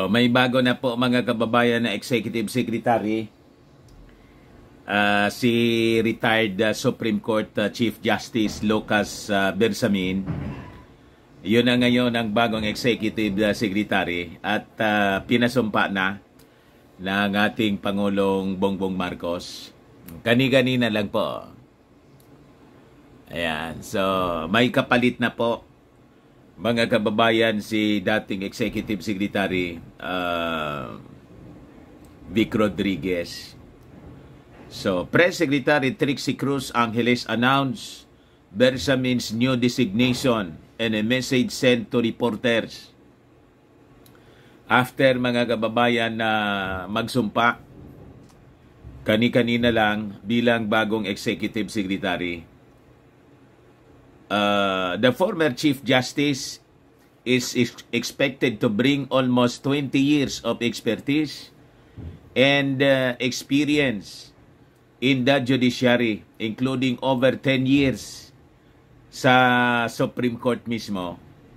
may bago na po mga kababayan na Executive Secretary, si retired Supreme Court Chief Justice Lucas Bersamin. Yun na ngayon ang bagong Executive Secretary at pinasumpa na ng ating Pangulong Bongbong Marcos. Kani-kanina lang po. Ayan, so may kapalit na po mga kababayan si dating Executive Secretary Vic Rodriguez. So, Press Secretary Trixie Cruz Angeles announced Bersamin's new designation and a message sent to reporters. After mga kababayan na magsumpa, kani-kanina lang bilang bagong Executive Secretary, the former Chief Justice is expected to bring almost 20 years of expertise and experience in the judiciary, including over 10 years sa Supreme Court mismo,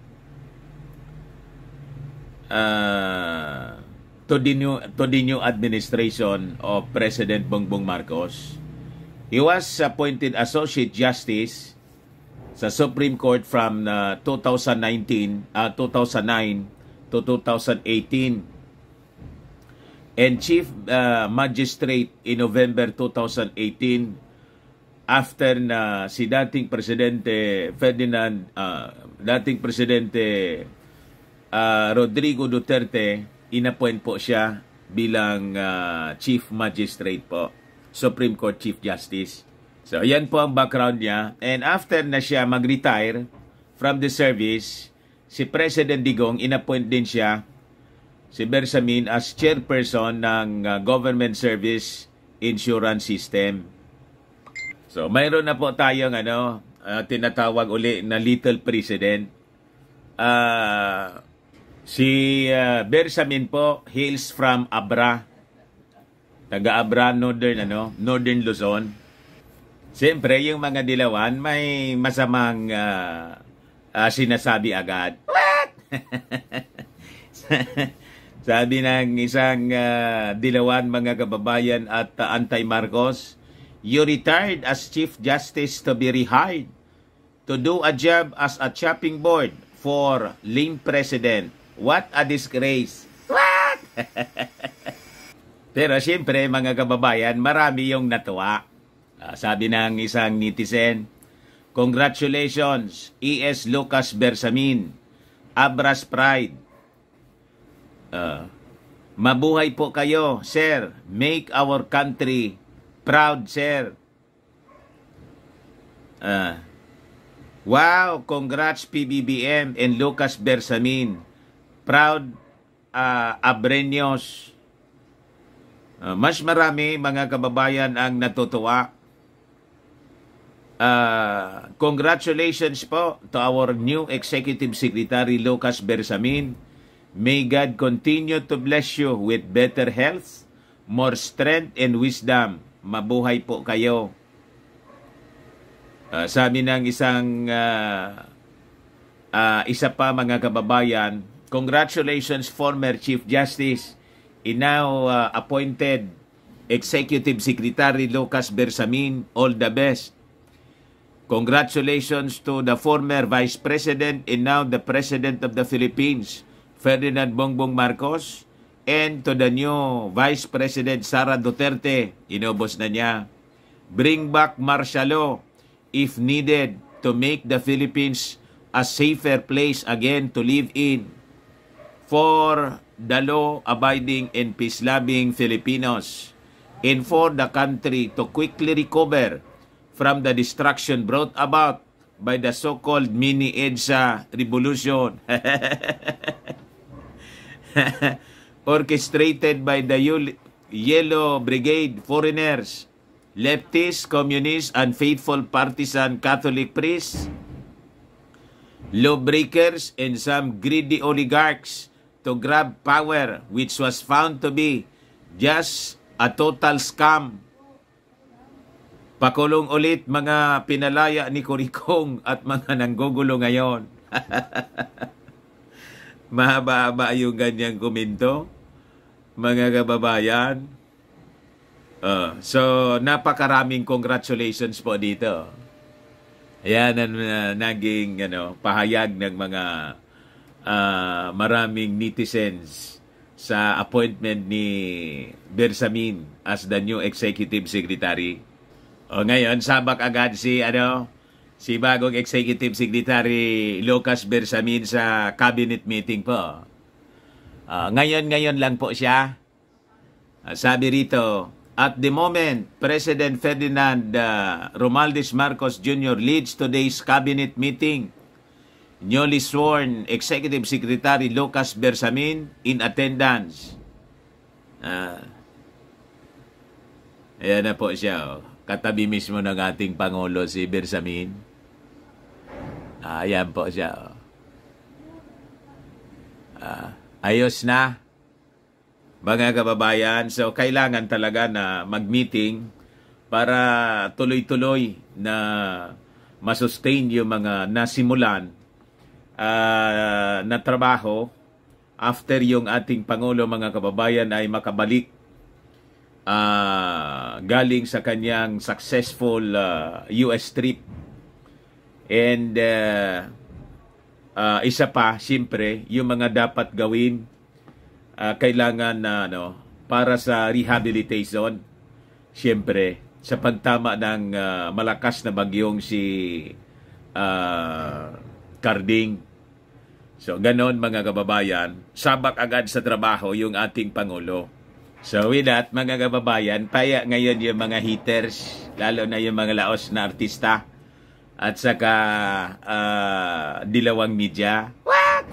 to the new administration of President Bongbong Marcos. He was appointed Associate Justice sa Supreme Court from 2009 to 2018 and Chief Magistrate in November 2018 after na si dating Presidente Rodrigo Duterte inappoint po siya bilang Chief Magistrate po, Supreme Court Chief Justice. So, yan po ang background niya. And after na siya mag-retire from the service, si President Digong, inappoint din siya, si Bersamin, as chairperson ng Government Service Insurance System. So, mayroon na po tayong tinatawag uli na Little President. Si Bersamin po hails from Abra. Taga-Abra, Northern Luzon. Siyempre, yung mga dilawan, may masamang sinasabi agad. What? Sabi ng isang dilawan, mga kababayan at anti-Marcos, you retired as Chief Justice to be rehired to do a job as a chopping board for lame President. What a disgrace. What? Pero siyempre, mga kababayan, marami yung natuwa. Sabi ng isang netizen, congratulations, E.S. Lucas Bersamin, Abra's Pride. Mabuhay po kayo, sir. Make our country proud, sir. Wow, congrats PBBM and Lucas Bersamin. Proud Abreños. Mas marami mga kababayan ang natutuwa. Congratulations po to our new Executive Secretary Lucas Bersamin. May God continue to bless you with better health, more strength and wisdom. Mabuhay po kayo. Sabi ng isa pa mga kababayan, congratulations former Chief Justice and now appointed Executive Secretary Lucas Bersamin. All the best. Congratulations to the former Vice President and now the President of the Philippines, Ferdinand Bongbong Marcos, and to the new Vice President Sara Duterte. Inubos na niya. Bring back martial law if needed to make the Philippines a safer place again to live in for the law-abiding and peace-loving Filipinos, and for the country to quickly recover from the destruction brought about by the so-called mini EDSA revolution orchestrated by the Yellow Brigade foreigners, leftists, communists, unfaithful partisan Catholic priests, lawbreakers, and some greedy oligarchs to grab power, which was found to be just a total scam. Pakulong ulit mga pinalaya ni Kurikong at mga nanggugulo ngayon. Mahaba-haba yung ganyang komento, mga kababayan. So, napakaraming congratulations po dito. Ayan ang naging pahayag ng mga maraming netizens sa appointment ni Bersamin as the new Executive Secretary. Ngayon, sabak agad si bagong Executive Secretary Lucas Bersamin sa cabinet meeting po. Ngayon lang po siya. Sabi rito, at the moment, President Ferdinand Romualdez Marcos Jr. leads today's cabinet meeting. Newly sworn Executive Secretary Lucas Bersamin in attendance. Ayan na po siya. Katabi mismo ng ating Pangulo si Bersamin. Ayan po siya. Ayos na. Mga kababayan, so kailangan talaga na mag-meeting para tuloy-tuloy na masustain yung mga nasimulan na trabaho after yung ating Pangulo, mga kababayan, ay makabalik galing sa kanyang successful US trip. And isa pa, siyempre, yung mga dapat gawin kailangan na para sa rehabilitation, siyempre sa pagtama ng malakas na bagyong si Carding. So ganon, mga kababayan, sabak agad sa trabaho yung ating Pangulo. So with that, mga kababayan, paya ngayon yung mga haters, lalo na yung mga laos na artista at saka dilawang media. What?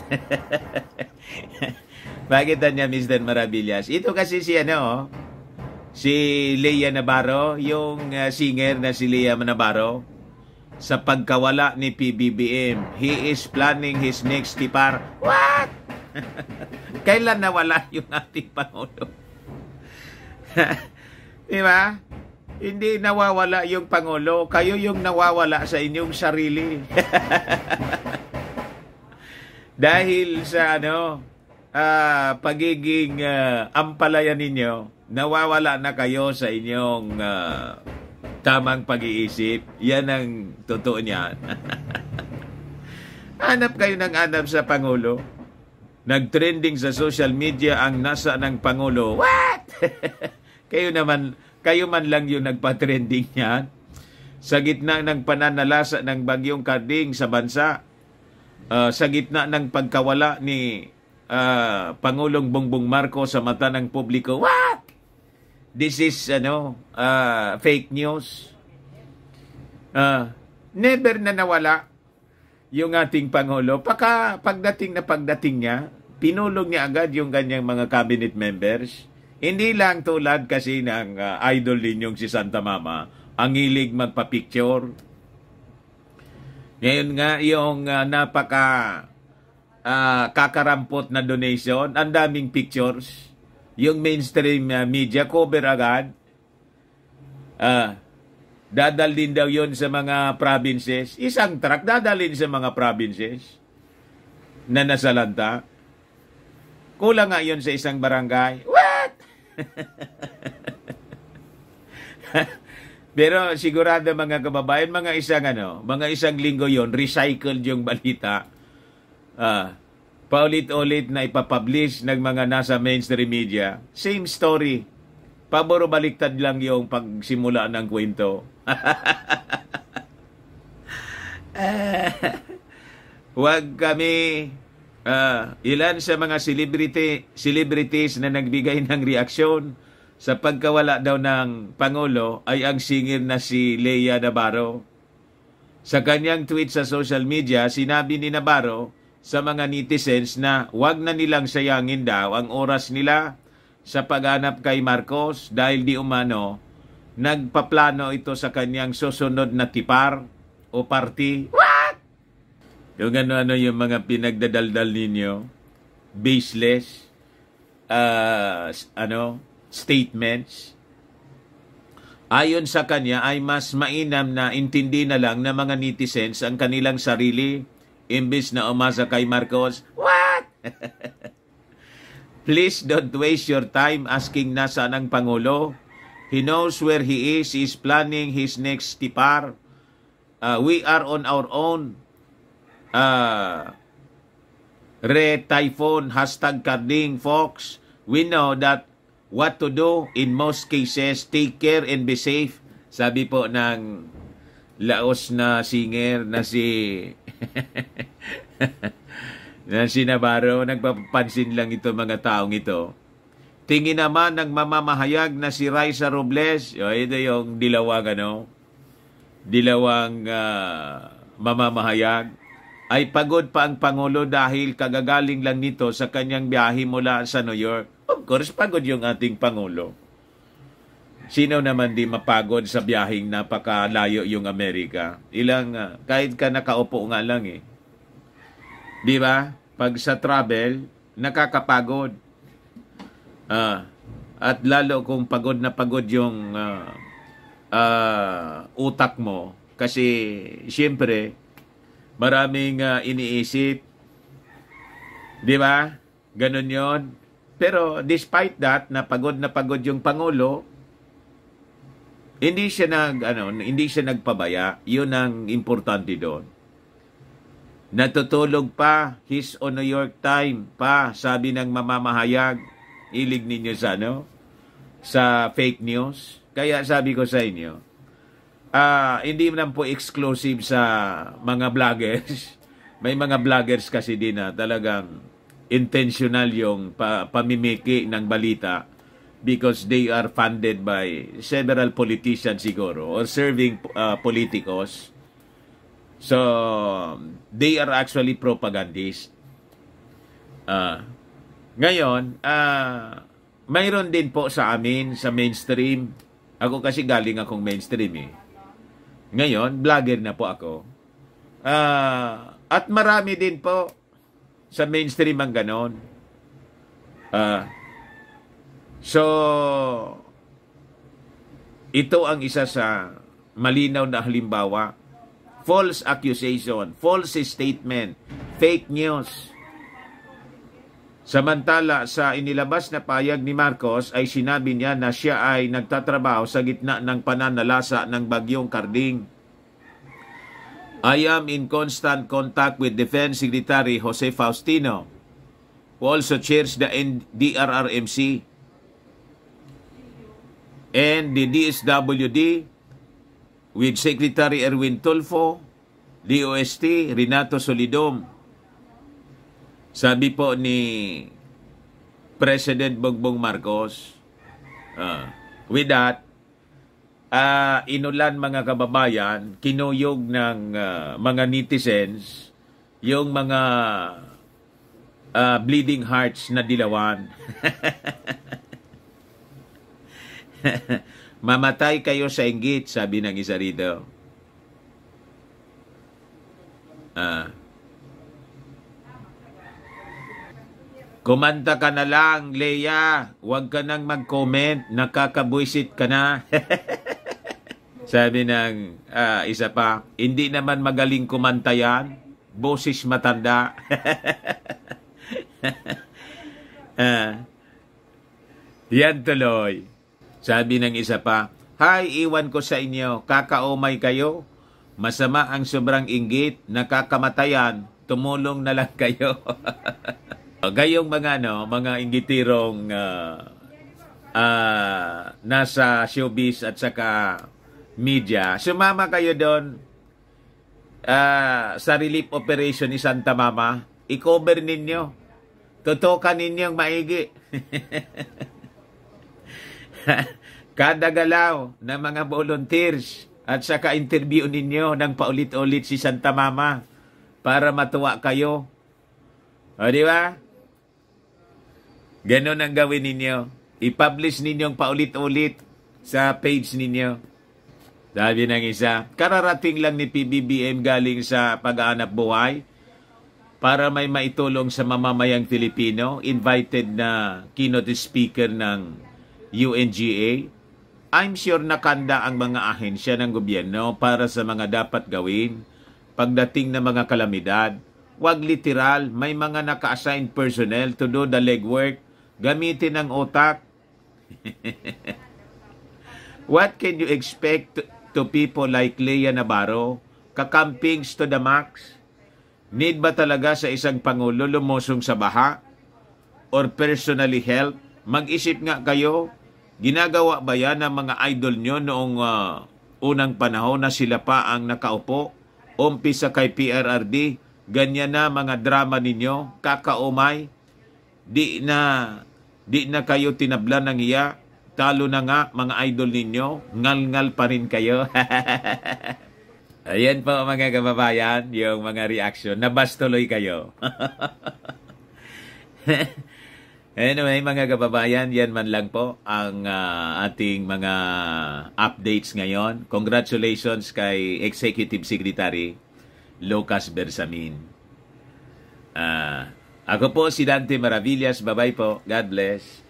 Bakit niya, Mr. Maravillas? Ito kasi si si Lea Navarro, yung singer na si Lea Navarro, sa pagkawala ni PBBM. He is planning his next tipar. What? Kailan nawala yung ating Pangulo? Di ba? Hindi nawawala yung Pangulo. Kayo yung nawawala sa inyong sarili. Dahil sa pagiging ampalaya ninyo, nawawala na kayo sa inyong tamang pag-iisip. Yan ang totoo niyan. Hanap kayo ng hanap sa Pangulo. Nag-trending sa social media ang nasa ng Pangulo. What? Kayo man lang yung nagpa-trending niyan. Sa gitna ng pananalasa ng bagyong Carding sa bansa, sa gitna ng pagkawala ni Pangulong Bongbong Marcos sa mata ng publiko. What? This is fake news. Never na nawala yung ating Pangulo. Pagdating niya, pinulong niya agad yung kanyang mga cabinet members. Hindi lang tulad kasi ng idol ninyong si Santa Mama, ang hilig magpa-picture. Ngayon nga, yung kakarampot na donation, ang daming pictures. Yung mainstream media cover agad. Dadalhin daw yon sa mga provinces. Isang truck dadalhin sa mga provinces na nasalanta. Kulang nga yun sa isang barangay. What? Pero sigurado, mga kababayan, mga isang linggo yon, recycled yung balita. Paulit-ulit na ipapublish ng mga nasa mainstream media. Same story. Paboro baliktad lang yung pagsimula ng kwento. Huwag kami, ilan sa mga celebrities na nagbigay ng reaksyon sa pagkawala daw ng Pangulo ay ang singer na si Lea Navarro. Sa kanyang tweet sa social media, sinabi ni Navarro sa mga netizens na wag na nilang sayangin daw ang oras nila sa paghanap kay Marcos dahil di umano nagpaplano ito sa kanyang susunod na tipar o party. What? Yung yung mga pinagdadaldal ninyo, baseless statements. Ayon sa kanya ay mas mainam na intindi na lang ng mga netizens ang kanilang sarili imbes na umasa kay Marcos. What? Please don't waste your time asking nasaan ang Pangulo. He knows where he is. He's planning his next tipar. We are on our own. Typhoon, #Carding, Fox. We know that what to do in most cases. Take care and be safe. Sabi po ng Laos na singer na si na si Navarro. Nagpapansin lang ito mga taong ito. Tingin naman ng mamamahayag na si Raisa Robles. Ito yung dilawang mamamahayag. Ay pagod pa ang Pangulo dahil kagagaling lang nito sa kanyang biyahe mula sa New York. Of course, pagod yung ating Pangulo. Sino naman di mapagod sa biyaheng napakalayo yung Amerika? Kahit ka nakaupo nga lang eh. Di ba? Pag sa travel, nakakapagod. At lalo kung pagod na pagod yung utak mo. Kasi, siyempre, maraming iniisip. Di ba? Ganun yon. Pero, despite that, na pagod yung Pangulo, hindi siya nagpabaya. Yun ang importante doon. Natutulog pa, his on New York Times pa, sabi ng mamamahayag, ilig ninyo sa fake news. Kaya sabi ko sa inyo, hindi man po exclusive sa mga vloggers. May mga vloggers kasi din na talagang intentional yung pamimiki ng balita because they are funded by several politicians siguro or serving politicos. So, they are actually propagandists. Ngayon, mayroon din po sa amin, sa mainstream. Ako kasi galing akong mainstream eh. Ngayon, vlogger na po ako. At marami din po sa mainstream ang ganon. So, ito ang isa sa malinaw na halimbawa. False accusation, false statement, fake news. Samantala, sa inilabas na pahayag ni Marcos ay sinabi niya na siya ay nagtatrabaho sa gitna ng pananalasa ng bagyong Carding. I am in constant contact with Defense Secretary Jose Faustino, who also chairs the DRRMC and the DSWD with Secretary Erwin Tulfo, DOST Renato Solidum. Sabi po ni President Bongbong Marcos, with that, inulan mga kababayan, kinuyog ng mga netizens, yung mga bleeding hearts na dilawan. Mamatay kayo sa inggit, sabi ng isa rito. Kumanta ka na lang, Leia. Huwag ka nang mag-comment. Nakakabwisit ka na. Sabi ng isa pa, hindi naman magaling kumanta yan. Boses matanda. Yan tuloy. Sabi ng isa pa, Hay, iwan ko sa inyo, kakaumay kayo. Masama ang sobrang inggit, nakakamatay, tumulong na lang kayo. Gayong mga inggitirong nasa showbiz at saka media, sumama kayo doon sa relief operation ni Santa Mama. I-cover ninyo. Tutukan ninyong maigi. Kada galaw ng mga volunteers at saka interview ninyo ng paulit-ulit si Santa Mama para matuwa kayo. O, di ba? Ganon ang gawin ninyo. I-publish ninyong paulit-ulit sa page ninyo. Sabi ng isa, kararating lang ni PBBM galing sa pag-aanap buhay para may maitulong sa mamamayang Filipino. Invited na keynote speaker ng UNGA. I'm sure nakanda ang mga ahensya ng gobyerno para sa mga dapat gawin pagdating ng mga kalamidad. Wag literal. May mga naka-assigned personnel to do the legwork. Gamitin ang utak. What can you expect to people like Lea Navarro? Kakampings to the max? Need ba talaga sa isang Pangulo lumusong sa baha? Or personally help? Mag-isip nga kayo. Ginagawa ba yan ng mga idol nyo noong unang panahon na sila pa ang nakaupo? Umpisa kay PRRD. Ganyan na mga drama ninyo. Kakaumay. Di na kayo tinablan ng iya. Talo na nga mga idol ninyo. Ngal-ngal pa rin kayo. Ayan po mga kababayan, yung mga reaction. Nabastuloy kayo. Anyway, mga kababayan, yan man lang po ang ating mga updates ngayon. Congratulations kay Executive Secretary Lucas Bersamin. Ako po si Dante Maravillas. Bye-bye po. God bless.